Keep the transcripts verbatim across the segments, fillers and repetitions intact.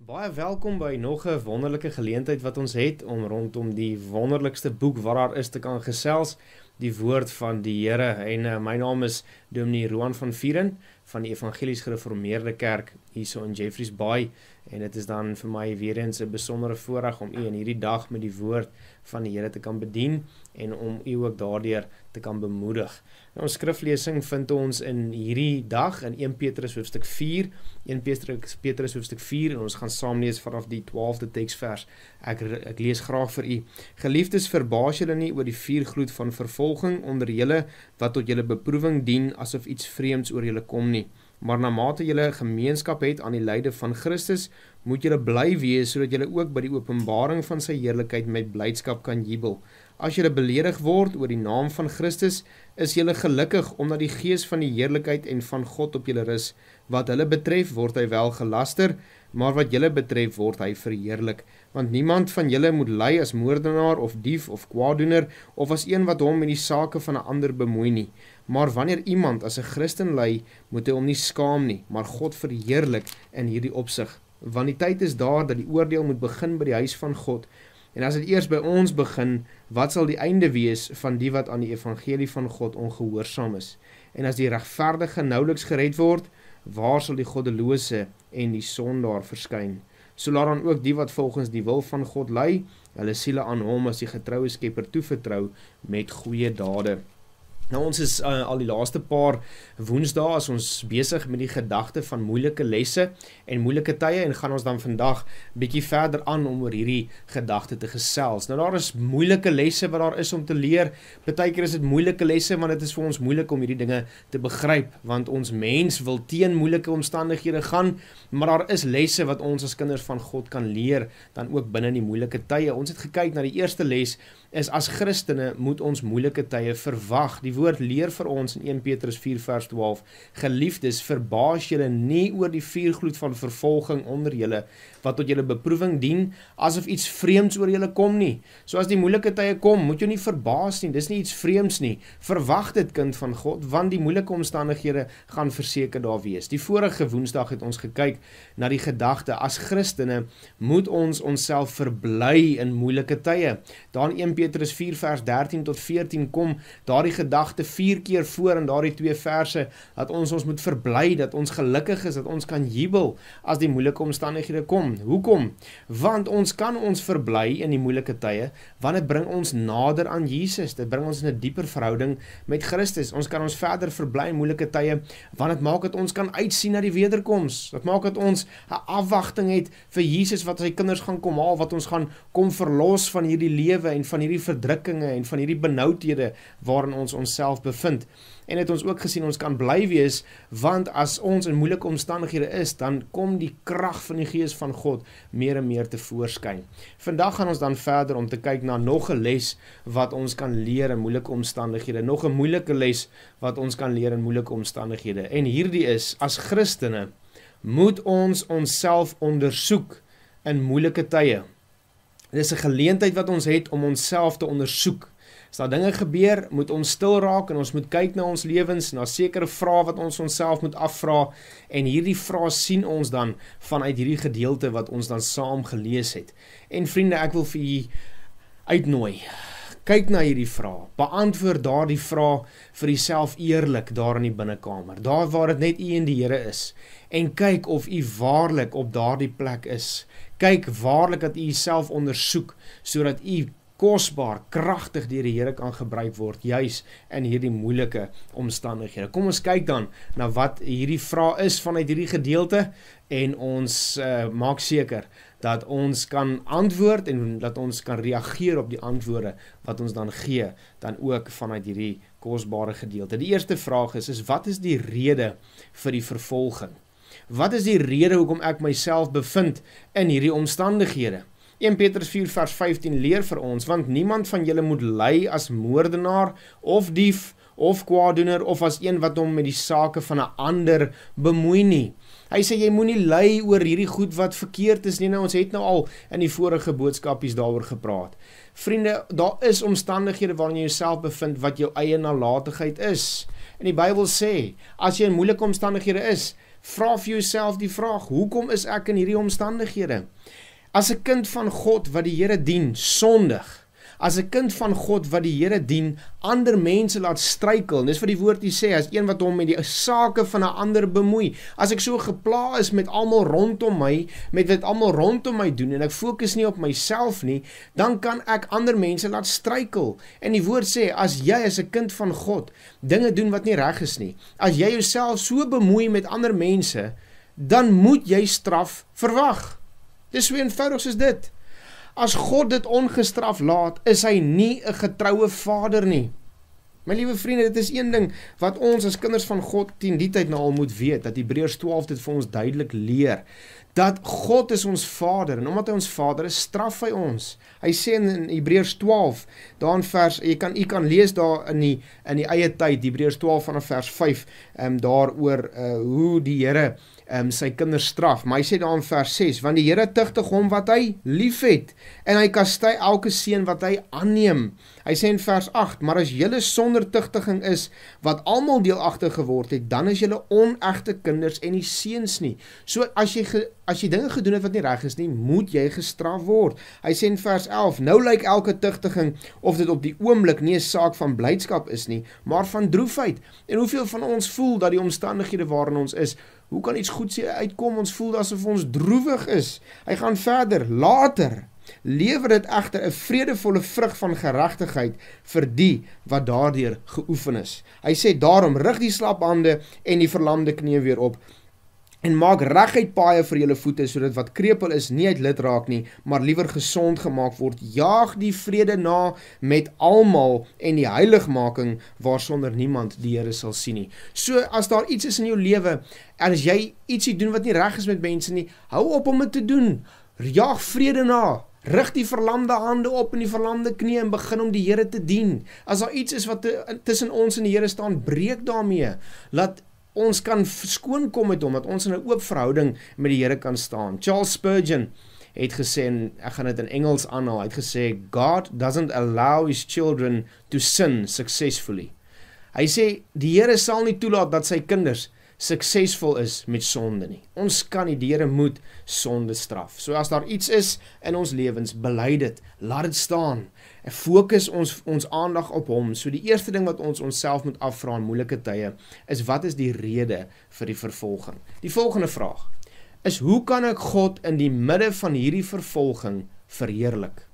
Baie welkom by nog 'n wonderlike geleentheid wat ons het om rondom die wonderlikste boek wat daar is te kan gesels, die woord van die Here. En uh, my naam is Dominee Roan van Vieren van die Evangelies Gereformeerde Kerk hierso in Jeffreys Bay. En dit is dan vir my weer eens 'n besondere voorreg om u in hierdie dag met die woord van die Here te kan bedien en om u ook daardeur te kan bemoedig. Nou, ons skriflesing vind ons in hierdie dag in Eerste Petrus hoofstuk vier, Eerste Petrus hoofstuk vier, en ons gaan saam lees vanaf die twaalfde teksvers. Ek, ek lees graag vir u. Geliefdes, verbaas julle nie oor die vuurgloed van vervolging onder julle wat tot julle beproewing dien asof iets vreemds oor julle kom nie. Maar na mate julle gemeenskap het aan die lyde van Christus, moet julle bly wees, sodat julle ook by die openbaring van sy heerlikheid met blydskap kan jubel. As julle beledig word oor die naam van Christus, is julle gelukkig, omdat die gees van die heerlikheid en van God op julle rus. Wat hulle betref, word hy wel gelaster, maar wat julle betref, word hy verheerlik. Want niemand van julle moet ly as moordenaar of dief of kwaaddoener, of as een wat hom met die sake van 'n ander bemoei nie. Maar wanneer iemand as 'n Christen ly, moet hy hom nie skaam nie, maar God verheerlik in hierdie opsig. Want die tyd is daar dat die oordeel moet begin by die huis van God. En as dit eers by ons begin, wat sal die einde wees van die wat aan die evangelie van God ongehoorsaam is? En as die regverdige nouweliks gered word, waar sal die goddelose en die sondaar verskyn? So laat dan ook die wat volgens die wil van God ly, hulle siele aan hom as die getroue skepper toevertrou met goeie dade. Nou, ons is uh, al die laaste paar woensdae as ons besig met die gedagte van moeilike lesse en moeilike tye, en gaan ons dan vandag bietjie verder aan om oor hierdie gedagte te gesels. Nou, daar is moeilike lesse wat daar is om te leer. Partykeer is dit moeilike lesse, want dit is vir ons moeilik om hierdie dinge te begryp, want ons mens wil teen moeilike omstandighede gaan, maar daar is lesse wat ons as kinders van God kan leer, dan ook binne die moeilike tye. Ons het gekyk na die eerste les, is as Christene moet ons moeilike tye verwag. Die woord leer vir ons in Eerste Petrus vier vers twaalf, geliefdes, verbaas julle nie oor die vuurgloed van vervolging onder julle, wat tot julle beproewing dien, asof iets vreemds oor julle kom nie. So as die moeilike tye kom, moet jy nie verbaas nie, dis nie iets vreemds nie. Verwag dit, kind van God, want die moeilike omstandighede gaan verseker daar wees. Die vorige woensdag het ons gekyk na die gedagte, as Christene moet ons onsself verbly in moeilike tye. Daar in Eerste Petrus vier vers dertien tot veertien kom daardie gedagte vier keer voor in daardie twee verse, dat ons ons moet verbly, dat ons gelukkig is, dat ons kan jubel as die moeilike omstandighede kom. Hoekom? Want ons kan ons verbly in die moeilike tye, want dit bring ons nader aan Jesus, dit bring ons in 'n dieper verhouding met Christus. Ons kan ons verder verbly in moeilike tye, want dit maak dat ons kan uitsien na die wederkoms. Dit maak dat ons 'n afwagting het vir Jesus wat sy kinders gaan kom haal, wat ons gaan kom verlos van hierdie lewe en van hierdie verdrukkinge en van hierdie benoudhede waarin ons onsself bevind. En het ons ook gesien, ons kan bly wees, want as ons in moeilike omstandighede is, dan kom die krag van die Gees van God meer en meer te voorskyn. Vandag gaan ons dan verder om te kyk na nog 'n les wat ons kan leer in moeilike omstandighede, nog 'n moeilike les wat ons kan leer in moeilike omstandighede. En hierdie is, as Christene, moet ons onsself ondersoek in moeilike tye. Dit is 'n geleentheid wat ons het om onsself te ondersoek. As daar dinge gebeur, moet ons stil raak en ons moet kyk na ons lewens, na sekere vrae wat ons onsself moet afvra, en hierdie vrae sien ons dan vanuit hierdie gedeelte wat ons dan saam gelees het. En vriende, ek wil vir u uitnooi, kyk na hierdie vrae, beantwoord daardie vrae vir jouself eerlik daar in die binnekamer, daar waar dit net u en die Here is, en kyk of u waarlik op daardie plek is. Kyk waarlik dat u jouself ondersoek, sodat u kosbaar, kragtig deur die Here kan gebruik word, juis in hierdie moeilike omstandighede. Kom ons kyk dan na wat hierdie vraag is vanuit hierdie gedeelte, en ons uh, maak seker dat ons kan antwoord en dat ons kan reageer op die antwoorde wat ons dan gee, dan ook vanuit hierdie kosbare gedeelte. Die eerste vraag is, is wat is die rede vir die vervolging? Wat is die rede hoekom ek myself bevind in hierdie omstandighede? Eerste Petrus vier vers vyftien leer vir ons, want niemand van julle moet ly as moordenaar of dief of kwaaddoener of as een wat hom met die sake van 'n ander bemoei nie. Hy sê jy moenie ly oor hierdie goed wat verkeerd is nie. Nou, ons het nou al in die vorige boodskapies daaroor gepraat. Vriende, daar is omstandighede waarin jy jouself bevind wat jou eie nalatigheid is. En die Bybel sê, as jy in moeilike omstandighede is, Vra vir jouself die vraag, hoekom is ek in hierdie omstandighede? As 'n kind van God wat die Here dien, sondig. As 'n kind van God wat die Here dien, ander mense laat struikel. Dis wat die woord hier sê, as een wat hom met die sake van 'n ander bemoei. As ek so gepla is met almal rondom my, met wat almal rondom my doen, en ek fokus nie op myself nie, dan kan ek ander mense laat struikel. En die woord sê, as jy as 'n kind van God dinge doen wat nie reg is nie, as jy jouself so bemoei met ander mense, dan moet jy straf verwag. Dis so eenvoudig soos dit. As God dit ongestraf laat, is hy nie 'n getroue vader nie. My liewe vriende, dit is een ding wat ons as kinders van God teen die tyd nou al moet weet, dat Hebreërs twaalf dit vir ons duidelik leer, dat God is ons vader, en omdat hy ons vader is, straf hy ons. Hy sê in Hebreërs twaalf, daar in vers, jy kan, jy kan lees daar in die, in die eie tyd, Hebreërs twaalf vanaf vers vyf, um, daar oor uh, hoe die Here um, sy kinders straf, maar hy sê daar in vers ses, want die Here tugtig hom wat hy lief het, en hy kastei elke seun wat hy aanneem. Hy sê in vers agt, maar as julle sonder tugtiging is, wat almal deelagtig geword het, dan is julle onegte kinders en nie seuns nie. So as jy, ge, as jy dinge gedoen het wat nie reg is nie, moet jy gestraf word. Hy sê in vers elf, nou lyk elke tugtiging, of dit op die oomblik nie 'n saak van blydskap is nie, maar van droefheid. En hoeveel van ons voel dat die omstandighede waarin ons is, hoe kan iets goeds uitkom? Ons voel asof ons droewig is. Hy gaan verder, later lewer dit egter 'n vredevolle vrug van geregtigheid vir die wat daardeur geoefen is. Hy sê daarom rig die slap hande en die verlamde knie weer op en maak reguit paaie vir julle voete, sodat wat krepeel is nie uit lid raak nie, maar liewer gesond gemaak word. Jaag die vrede na met almal en die heiligmaking waarsonder niemand die Here sal sien nie. So as daar iets is in jou lewe en as jy ietsie doen wat nie reg is met mense nie, hou op om dit te doen. Jaag vrede na. Rig die verlamde hande op en die verlamde knie en begin om die Here te dien. As daar iets is wat tussen ons en die Here staan, breek daarmee. Laat ons kan skoon kom met hom, dat ons in 'n oop verhouding met die Here kan staan. Charles Spurgeon het gesê, en ek gaan dit in Engels aanhaal, het gesê, God doesn't allow his children to sin successfully. Hy sê, die Here sal nie toelaat dat sy kinders suksesvol is met sonde nie. Ons kan nie, die Here moet sonde straf. So as daar iets is in ons lewens, bely dit, laat dit staan, en fokus ons, ons aandag op hom. So die eerste ding wat ons onsself moet afvra in moeilike tye, is wat is die rede vir die vervolging? Die volgende vraag is, hoe kan ek God in die midde van hierdie vervolging verheerlik?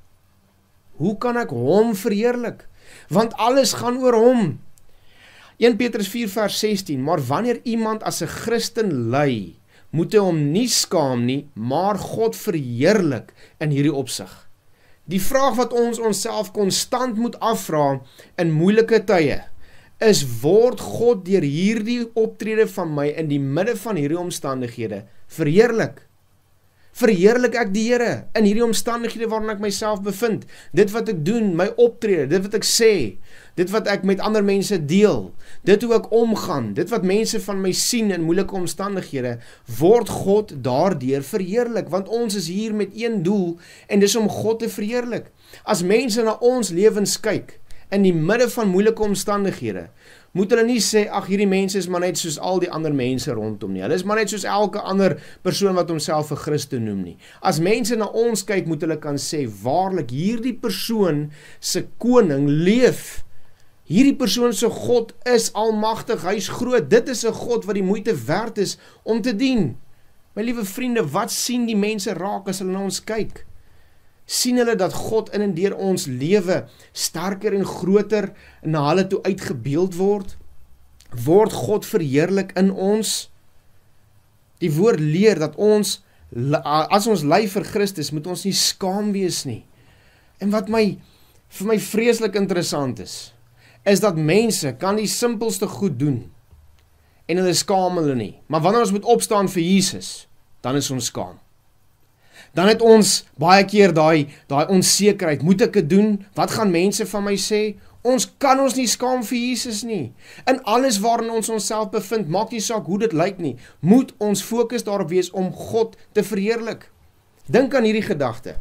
Hoe kan ek hom verheerlik? Want alles gaan oor hom. Eerste Petrus vier vers sestien, maar wanneer iemand as 'n Christen ly, moet hy hom nie skaam nie, maar God verheerlik in hierdie opsig. Die vraag wat ons onsself konstant moet afvra in moeilike tye, is word God deur hierdie optrede van my in die midde van hierdie omstandighede verheerlik? Verheerlik ek die Here in hierdie omstandighede waarin ek myself bevind? Dit wat ek doen, my optrede, dit wat ek sê, dit wat ek met ander mense deel, dit hoe ek omgaan, dit wat mense van my sien in moeilike omstandighede, word God daardeur verheerlik, want ons is hier met een doel, en dis om God te verheerlik. As mense na ons lewens kyk, in die midde van moeilike omstandighede, moet hulle nie sê, ag hierdie mense is maar net soos al die ander mense rondom nie, hulle is maar net soos elke ander persoon wat homself 'n Christen noem nie. As mense na ons kyk, moet hulle kan sê, waarlik hierdie persoon se koning leef. Hierdie persoon se God is almagtig, hy is groot, dit is 'n God wat die moeite werd is om te dien. My liewe vriende, wat sien die mense raak as hulle na ons kyk? Sien hulle dat God in en deur ons lewe sterker en groter na hulle toe uitgebeeld word? Word God verheerlik in ons? Die woord leer dat ons, as ons ly vir Christus, moet ons nie skaam wees nie. En wat my, vir my vreeslik interessant is, is dat mense kan die simpelste goed doen, en hulle skaam hulle nie. Maar wanneer ons moet opstaan vir Jesus, dan is ons skaam. Dan het ons baie keer daai daai onsekerheid, moet ek dit doen? Wat gaan mense van my sê? Ons kan ons nie skaam vir Jesus nie. In alles waarin ons onsself bevind, maak nie saak hoe dit lyk nie, moet ons fokus daarop wees om God te verheerlik. Dink aan hierdie gedagte.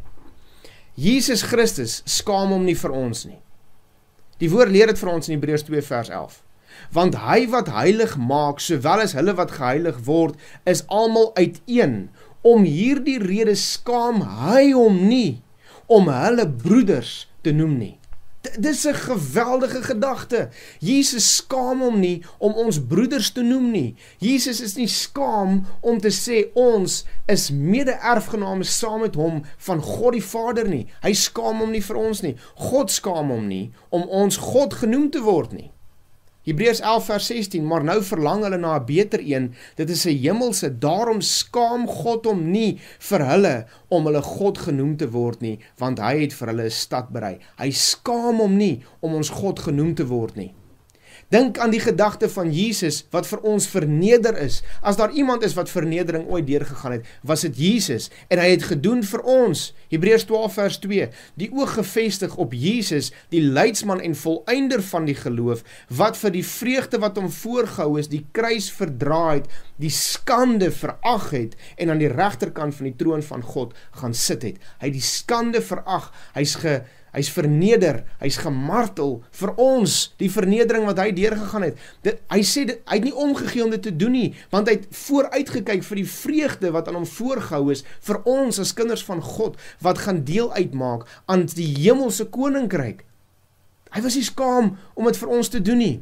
Jesus Christus skaam hom nie vir ons nie. Die woord leer dit vir ons in Hebreërs twee vers elf. Want hy wat heilig maak, sowel as hulle wat geheilig word, is almal uiteen. Om hierdie rede skaam hy hom nie, om hulle broeders te noem nie. Dis 'n geweldige gedagte. Jesus skaam hom nie om ons broeders te noem nie. Jesus is nie skaam om te sê ons is mede-erfgename saam met hom van God die Vader nie. Hy skaam hom nie vir ons nie. God skaam hom nie om ons God genoem te word nie. Hebreërs elf vers sestien, maar nou verlang hulle na 'n beter een, dit is 'n hemelse, daarom skaam God hom nie vir hulle om hulle God genoem te word nie, want hy het vir hulle 'n stad berei. Hy skaam hom nie om ons God genoem te word nie. Dink aan die gedagte van Jesus wat vir ons verneder is. As daar iemand is wat vernedering ooit deurgegaan het, was dit Jesus en hy het gedoen vir ons. Hebreërs twaalf vers twee, die oog gefestig op Jesus, die leidsman en volëinder van die geloof, wat vir die vreugde wat hom voorgehou is, die kruis verdra het, die skande verag het en aan die regterkant van die troon van God gaan sit het. Hy het die skande verag, hy's ge Hy's verneder, hy's gemartel vir ons, die vernedering wat hy deurgegaan het. Dit, hy sê, dit, hy het nie omgegee om dit te doen nie, want hy het vooruitgekyk vir die vreugde wat aan hom voorgehou is, vir ons as kinders van God, wat gaan deel uitmaak aan die hemelse koninkryk. Hy was nie skaam om dit vir ons te doen nie.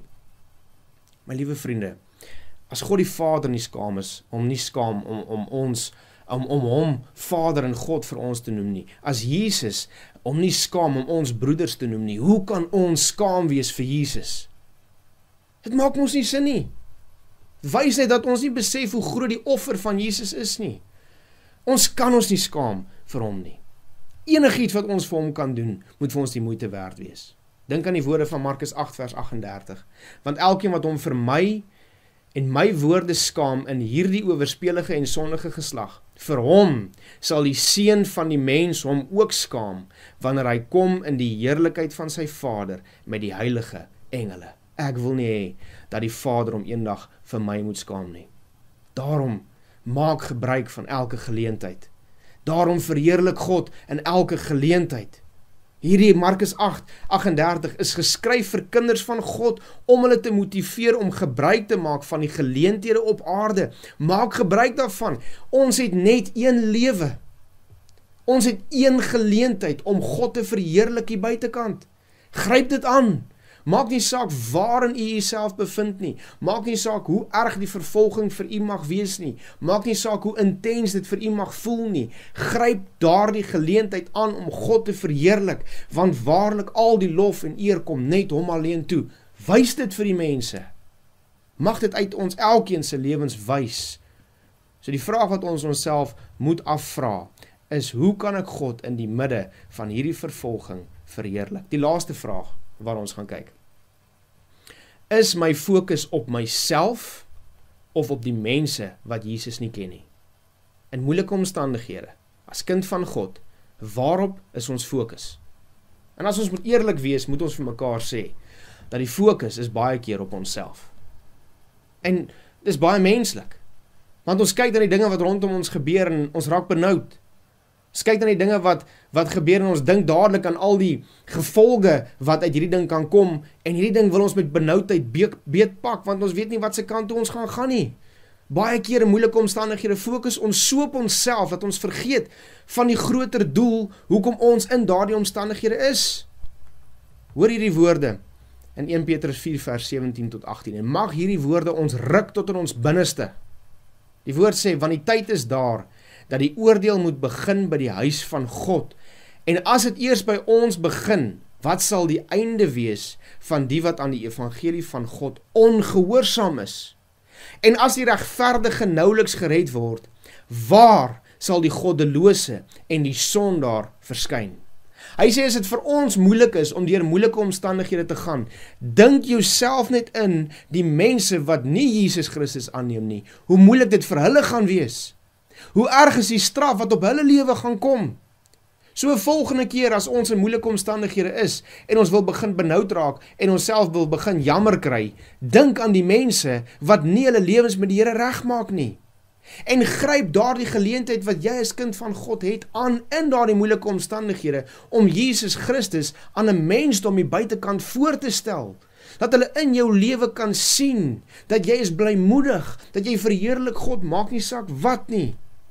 My liewe vriende, as God die Vader nie skaam is, om nie skaam om, om ons om om hom Vader en God vir ons te noem nie. As Jesus om nie skaam om ons broeders te noem nie, hoe kan ons skaam wees vir Jesus? Dit maak ons nie sin nie. Wys net dat ons nie besef hoe groot die offer van Jesus is nie. Ons kan ons nie skaam vir hom nie. Enigiets wat ons vir hom kan doen, moet vir ons die moeite werd wees. Dink aan die woorde van Markus agt vers agt en dertig. Want elkeen wat hom vir my en my woorde skaam in hierdie owerspelige en sondige geslag, vir hom sal die seun van die mens hom ook skaam, wanneer hy kom in die heerlikheid van sy Vader met die heilige engele. Ek wil nie hê dat die Vader hom eendag vir my moet skaam nie. Daarom maak gebruik van elke geleentheid. Daarom verheerlik God in elke geleentheid. Hierdie Markus agt agt en dertig is geskryf vir kinders van God om hulle te motiveer om gebruik te maak van die geleenthede op aarde. Maak gebruik daarvan. Ons het net een lewe. Ons het een geleentheid om God te verheerlik hier buitekant. Gryp dit aan. Maak nie saak waarin u jouself bevind nie. Maak nie saak hoe erg die vervolging vir u mag wees nie. Maak nie saak hoe intens dit vir u mag voel nie. Gryp daardie geleentheid aan om God te verheerlik, want waarlik al die lof en eer kom net hom alleen toe. Wys dit vir die mense. Mag dit uit ons elkeen se lewens wys. So die vraag wat ons onsself moet afvra is, hoe kan ek God in die midde van hierdie vervolging verheerlik? Die laaste vraag waar ons gaan kyk. Is my fokus op myself of op die mense wat Jesus nie ken nie? In moeilike omstandighede, as kind van God, waarop is ons fokus? En as ons moet eerlik wees, moet ons vir mekaar sê, dat die fokus is baie keer op onsself. En dis baie menslik, want ons kyk na die dinge wat rondom ons gebeur en ons raak benoud. Ons kyk na die dinge wat, wat gebeur en ons dink dadelik aan al die gevolge wat uit hierdie ding kan kom, en hierdie ding wil ons met benoudheid beetpak, want ons weet nie wat se kant toe ons gaan gaan nie. Baie keer in moeilike omstandighede fokus ons so op onsself, dat ons vergeet van die groter doel, hoekom ons in daardie omstandighede is. Hoor hierdie woorde in eerste Petrus vier vers sewentien tot agtien, en mag hierdie woorde ons ruk tot in ons binneste. Die woord sê, want die tyd is daar, dat die oordeel moet begin by die huis van God. En as dit eers by ons begin, wat sal die einde wees van die wat aan die evangelie van God ongehoorsaam is? En as die regverdige nouweliks gered word, waar sal die goddelose en die sondaar verskyn? Hy sê, as dit vir ons moeilik is om deur moeilike omstandighede te gaan, dink jouself net in die mense wat nie Jesus Christus aanneem nie, hoe moeilik dit vir hulle gaan wees. Hoe erg is die straf wat op hulle lewe gaan kom? So volgende keer as ons in moeilike omstandighede is, en ons wil begin benoud raak, en ons self wil begin jammer kry, dink aan die mense wat nie hulle lewens met die Here regmaak nie. En gryp daardie geleentheid wat jy as kind van God het aan in daardie moeilike omstandighede, om Jesus Christus aan 'n mensdom hier buitekant voor te stel, dat hulle in jou lewe kan sien, dat jy is blymoedig, dat jy verheerlik God, maak nie saak wat nie.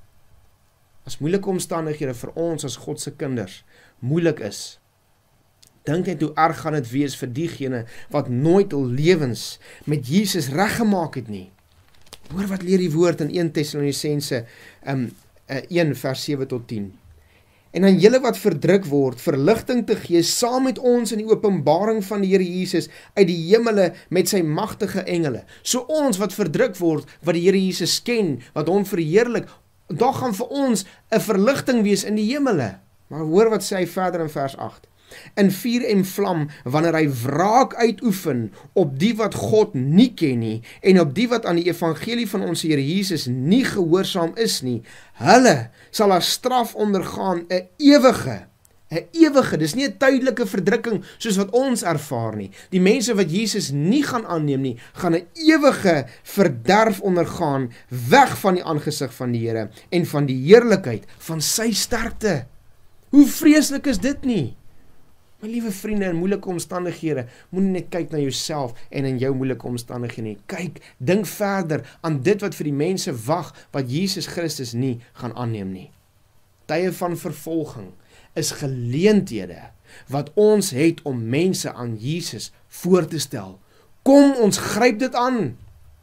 As moeilike omstandighede vir ons as God se kinders moeilik is, dink net hoe erg gaan dit wees vir diegene wat nooit hul lewens met Jesus reggemaak het nie. Hoor wat leer die woord in eerste Tessalonisense um, uh, een vers sewe tot tien. En aan julle wat verdruk word, verligting te gee saam met ons in die openbaring van die Here Jesus uit die hemele met sy magtige engele. So ons wat verdruk word, wat die Here Jesus ken, wat hom verheerlik, daar gaan vir ons 'n verligting wees in die hemele. Maar hoor wat sê hy verder in vers agt. In vuur en vlam, wanneer hy wraak uitoefen op die wat God nie ken nie, en op die wat aan die evangelie van ons Here Jesus nie gehoorsaam is nie, hulle sal as straf ondergaan 'n ewige, 'n ewige, dis nie 'n tydelike verdrukking soos wat ons ervaar nie. Die mense wat Jesus nie gaan aanneem nie, gaan 'n ewige verderf ondergaan, weg van die aangesig van die Here en van die heerlikheid van sy sterkte. Hoe vreeslik is dit nie? My liewe vriende, in moeilike omstandighede, moenie net kyk na jouself en in jou moeilike omstandighede nie. Kyk, dink verder aan dit wat vir die mense wag, wat Jesus Christus nie gaan aanneem nie. Tye van vervolging is geleenthede wat ons het om mense aan Jesus voor te stel. Kom, ons gryp dit aan.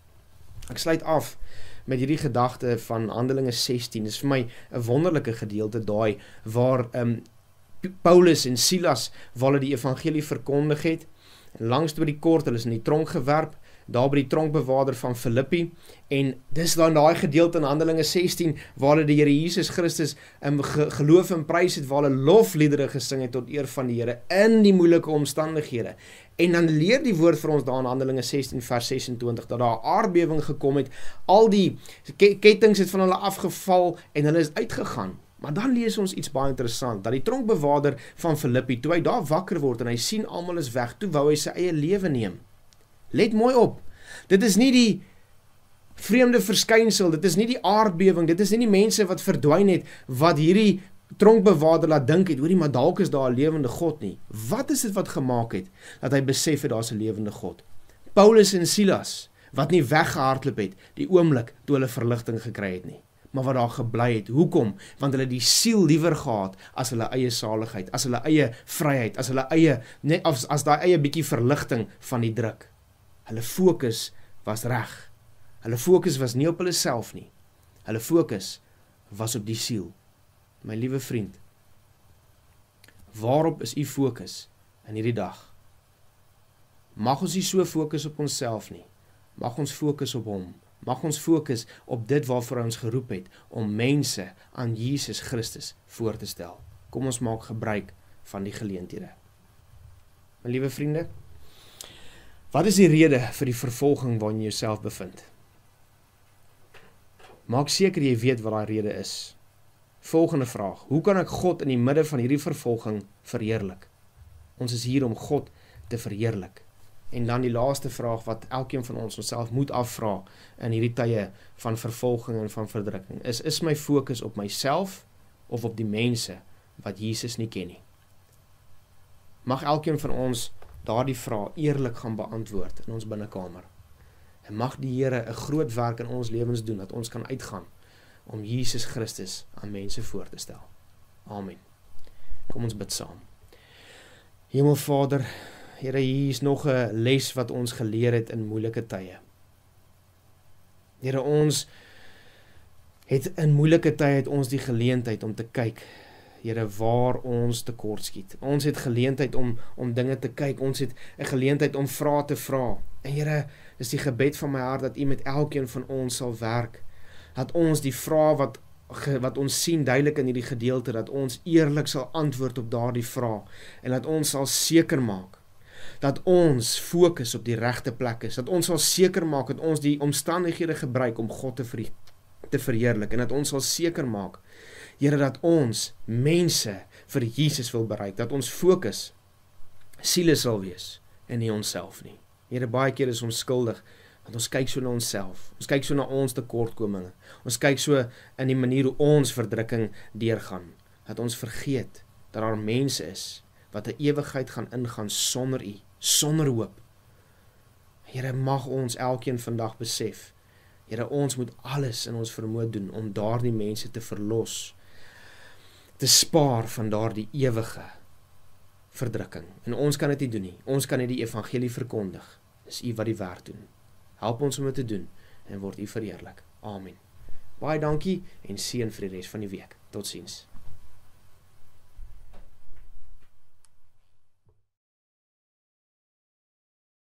Ek sluit af met hierdie gedagte van Handelinge sestien. Dit is vir my 'n wonderlike gedeelte daai waar um, Paulus en Silas, waar hulle die evangelie verkondig het, en langs by die kort, hulle is in die tronk gewerp, daar by die tronkbewaarder van Filippi, en dis dan daai gedeelte in Handelinge sestien, waar hulle die Here Jesus Christus um, ge geloof en prys het, waar hulle lofliedere gesing het tot eer van die Here, in die moeilike omstandighede. En dan leer die woord vir ons daar in Handelinge sestien vers sesentwintig, dat daar 'n aardbewing gekom het, al die kettings het van hulle afgeval, en hulle is uitgegaan. Maar dan lees ons iets baie interessant, dat die tronkbewaarder van Filippi, toe hy daar wakker word en hy sien almal is weg, toe wou hy sy eie lewe neem. Let mooi op, dit is nie die vreemde verskynsel, dit is nie die aardbewing, dit is nie die mense wat verdwyn het, wat hierdie tronkbewaarder laat dink het, hoorie, maar dalk is daar 'n lewende God nie. Wat is dit wat gemaak het, dat hy besef het daar is 'n lewende God? Paulus en Silas, wat nie weggehardloop het, die oomblik toe hulle verligting gekry het nie, maar wat daar gebly het. Hoekom? Want hulle die siel liewer gehad as hulle eie saligheid, as hulle eie vryheid, as hulle eie, net as, as daai eie bietjie verligting van die druk. Hulle fokus was reg. Hulle fokus was nie op hulle self nie. Hulle fokus was op die siel. My liewe vriend, waarop is u fokus in hierdie dag? Mag ons nie so fokus op onsself nie. Mag ons fokus op hom. Mag ons fokus op dit waarvoor hy ons geroep het, om mense aan Jesus Christus voor te stel. Kom ons maak gebruik van die geleenthede. My liewe vriende, wat is die rede vir die vervolging waarin jy jouself bevind? Maak seker jy weet wat daai rede is. Volgende vraag, hoe kan ek God in die midde van hierdie vervolging verheerlik? Ons is hier om God te verheerlik. En dan die laaste vraag wat elkeen van ons onsself moet afvra in hierdie tye van vervolging en van verdrukking, is, is my fokus op myself of op die mense wat Jesus nie ken nie? Mag elkeen van ons daardie vraag eerlik gaan beantwoord in ons binnekamer. En mag die Here 'n groot werk in ons lewens doen, dat ons kan uitgaan om Jesus Christus aan mense voor te stel. Amen. Kom ons bid saam. Hemelvader, Here, hier is nog 'n les wat ons geleer het in moeilike tye. Here, ons het in moeilike tye het ons die geleentheid om te kyk, Here, waar ons tekort skiet. Ons het geleentheid om om dinge te kyk. Ons het 'n geleentheid om vrae te vra. En Here, is die gebed van my hart dat U met elkeen van ons sal werk. Dat ons die vrae wat wat ons sien duidelik in hierdie gedeelte, dat ons eerlik sal antwoord op daardie vrae en dat ons sal seker maak dat ons fokus op die regte plek is, dat ons sal seker maak dat ons die omstandighede gebruik om God te, ver, te verheerlik, en dat ons sal seker maak, Here, dat ons mense vir Jesus wil bereik, dat ons fokus siele sal wees en nie onsself nie. Here, baie keer is ons skuldig, want ons kyk so na onsself, ons kyk so na ons tekortkominge, ons kyk so in die manier hoe ons verdrukking deurgaan, dat ons vergeet dat daar mense is wat 'n ewigheid gaan ingaan sonder U, sonder hoop, Here, mag ons elkeen vandag besef, Here, ons moet alles in ons vermoë doen om daardie mense te verlos, te spaar van daardie ewige verdrukking. En ons kan dit nie doen nie. Ons kan net die evangelie verkondig. Dis U wat die werk doen. Help ons om dit te doen en word U verheerlik. Amen. Baie dankie en seën vir die res van die week. Totsiens.